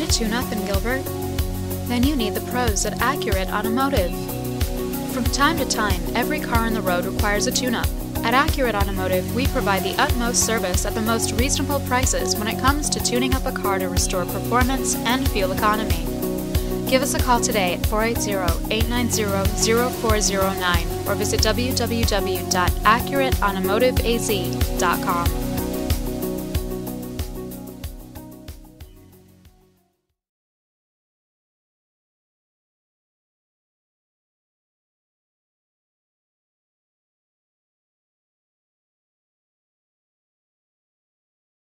tune-up in Gilbert? Then you need the pros at Accurate Automotive. From time to time, every car on the road requires a tune-up. At Accurate Automotive, we provide the utmost service at the most reasonable prices when it comes to tuning up a car to restore performance and fuel economy. Give us a call today at 480-890-0409 or visit www.accurateautomotiveaz.com.